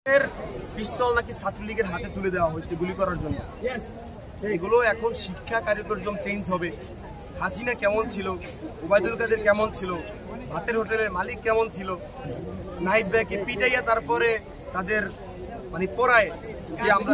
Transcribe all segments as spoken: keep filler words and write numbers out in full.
পিস্তল নাকি ছাত্রলীগের হাতে তুলে দেওয়া হয়েছে গুলি করার জন্য। এগুলো এখন শিক্ষা কার্যক্রম চেঞ্জ হবে। হাসিনা কেমন ছিল, ওবায়দুল কাদের কেমন ছিল, ভাতের হোটেলের মালিক কেমন ছিল, নাহিদ ভাইকে পিটাইয়া তারপরে তাদের মানে পড়ায় যে আমরা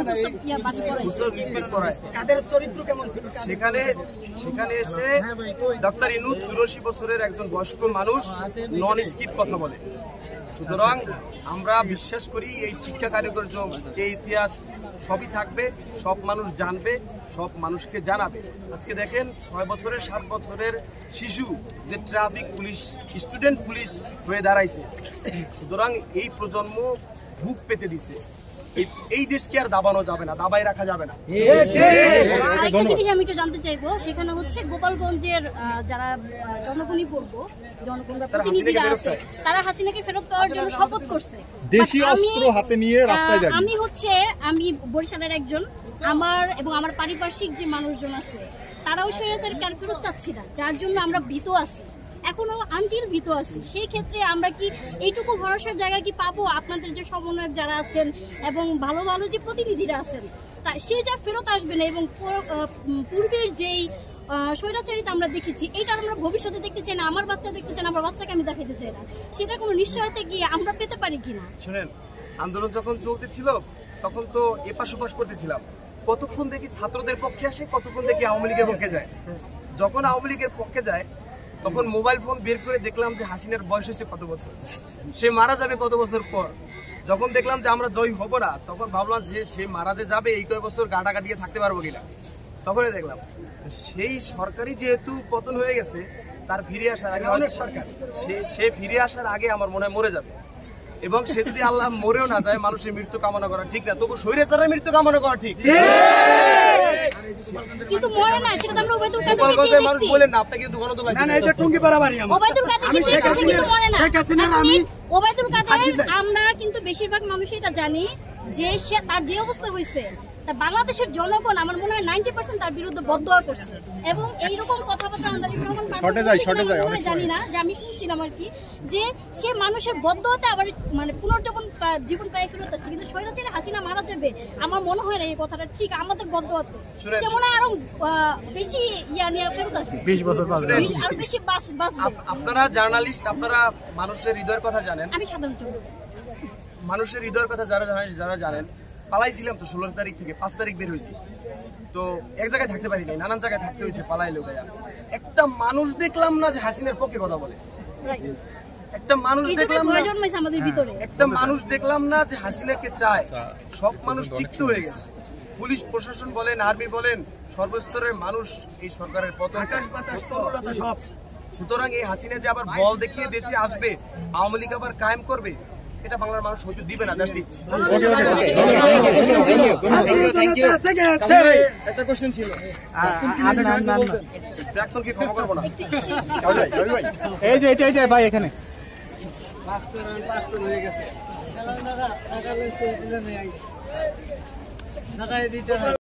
সেখানে সেখানে এসে ডাক্তার ইনুস চুরাশি বছরের একজন বয়স্ক মানুষ নন স্কিপ কথা বলে। সুতরাং আমরা বিশ্বাস করি এই শিক্ষা কার্যক্রম, এই ইতিহাস সবই থাকবে, সব মানুষ জানবে, সব মানুষকে জানাবে। আজকে দেখেন ছয় বছরের সাত বছরের শিশু যে ট্রাফিক পুলিশ স্টুডেন্ট পুলিশ হয়ে দাঁড়াইছে। সুতরাং এই প্রজন্ম বুক পেতে দিছে। এই দেশকে আর দাবানো যাবে না, দাবাই রাখা যাবে না। আরেকটা জিনিস আমি একটু জানতে চাইবো, সেখানে হচ্ছে গোপালগঞ্জের যারা জনগণই বলবো জনগণরা প্রতিনিধিরা আছে, তারা হাসিনাকে ফেরত পাওয়ার জন্য শপথ করছে, দেশি অস্ত্র হাতে নিয়ে রাস্তায় যাবে। আমি হচ্ছে আমি বরিশালের একজন, আমার এবং আমার পারিপার্শ্বিক যে মানুষজন আছে তারাও স্বৈরাচারকে ফেরত চাচ্ছি না, যার জন্য আমরা ভীত আছি, এখনো আনটিল ভীত আছি। সেই ক্ষেত্রে আমরা কি এইটুকু ভরসার জায়গা কি পাবো আপনাদের যে সমন্বয়ক যারা আছেন এবং ভালো ভালো যে প্রতিনিধিরা আছেন, তা সে যা ফেরত আসবে না এবং পূর্বের যেই স্বৈরাচারিতা আমরা দেখেছি এইটা আমরা ভবিষ্যতে দেখতে চাই না, আমার বাচ্চা দেখতে চাই না, আমার বাচ্চাকে আমি দেখাতে চাই না, সেটা কোনো নিশ্চয়তা গিয়ে আমরা পেতে পারি কিনা। শুনেন, আন্দোলন যখন চলতেছিল তখন তো এপাশ ওপাশ করতেছিলাম, কতক্ষণ দেখি ছাত্রদের পক্ষে আসে, কতক্ষণ দেখি আওয়ামী লীগের পক্ষে যায়। যখন আওয়ামী লীগের পক্ষে যায় তখন মোবাইল ফোন বের করে দেখলাম যে হাসিনার বয়স হয়েছে কত বছর, সে মারা যাবে কত বছর পর। যখন দেখলাম যে আমরা জয় হব না, তখন ভাবলাম যে সে মারা যে যাবে এই কয়েক বছর গাটা কাটিয়ে থাকতে পারবো কিনা। তখনই দেখলাম সেই সরকারি যেহেতু পতন হয়ে গেছে, তার ফিরে আসার আগে অনেক সরকার সে ফিরে আসার আগে আমার মনে হয় মরে যাবে। এবং সে যদি আল্লাহ মরেও না যায়, মানুষের মৃত্যু কামনা করা ঠিক না, তবু স্বৈরাচারের মৃত্যু কামনা করা ঠিক। কিন্তু মরে না, সেটা আমরা ওবায়দুল কাদেরকে দিয়ে দিছি। মানুষ বলেন না, আপনাকে কিন্তু গণতন্ত্র না না, এটা টুঙ্গি পারাবাড়ি। ওবায়দুল কাদেরকে দিয়ে দিছি, কিন্তু মরে না। আমি ওবায়দুল কাদের, আমরা কিন্তু বেশিরভাগ মানুষই এটা জানি যে সে তার যে অবস্থা হয়েছে, তার বাংলাদেশের জনগণ আমার মনে হয় নাইনটি পার্সেন্ট তার বিরুদ্ধে বদদোয়া করছে। এবং এইরকম কথাবার্তা আমরা জানি না, যে আমি শুনছিলাম আর কি, যে সে মানুষের বদদোয়াতে আবার মানে পুনর্জীবন জীবন পায়ে ফেরত আসছে। কিন্তু স্বৈরাচারী হাসিনা মারা যাবে আমার মনে হয় না এই কথাটা ঠিক, আমাদের বদদোয়াতে সে মনে হয় আরো বেশি ইয়া নিয়ে ফেরত আসবে, বিশ বছর আরো বেশি বাঁচবে। আপনারা জার্নালিস্ট, আপনারা মানুষের হৃদয়ের কথা জানেন। আমি সাধারণত মানুষের হৃদয়ের কথা যারা জানেন যারা জানেন পালাইছিলাম তো ষোলো তারিখ থেকে পাঁচ তারিখ বের হয়েছি, তো এক জায়গায় থাকতে পারিনি, নানান জায়গায় থাকতে হয়েছে, পালাই লোক। একটা মানুষ দেখলাম না যে হাসিনার পক্ষে কথা বলে, একটা মানুষ দেখলাম না একটা মানুষ দেখলাম না যে হাসিনাকে চায়। সব মানুষ তিক্ত হয়ে গেছে, পুলিশ প্রশাসন বলেন, আর্মি বলেন, সর্বস্তরের মানুষ এই সরকারের পতন। সুতরাং এই হাসিনা যে আবার বল দেখিয়ে দেশে আসবে, আওয়ামী লীগ আবার কায়েম করবে, এটা বাংলার মানুষ হয়তো দিবে না। That's it. একটা কোশ্চেন ছিল, প্রাক্তনকে ক্ষমা করবো না। এই যে এটা এটা ভাই এখানে হয়ে গেছে।